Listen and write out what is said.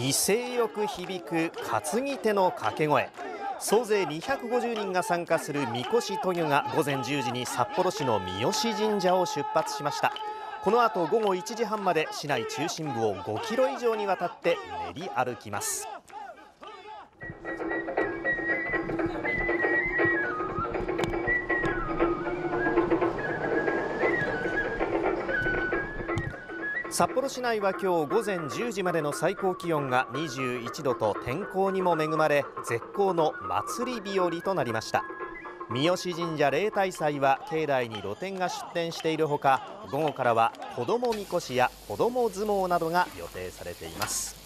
威勢よく響く担ぎ手の掛け声。総勢250人が参加するみこし渡御が午前10時に札幌市の三好神社を出発しました。この後午後1時半まで市内中心部を5キロ以上にわたって練り歩きます。札幌市内は今日午前10時までの最高気温が21度と天候にも恵まれ絶好の祭り日和となりました。三好神社例大祭は境内に露店が出店しているほか、午後からは子どもみこしや子ども相撲などが予定されています。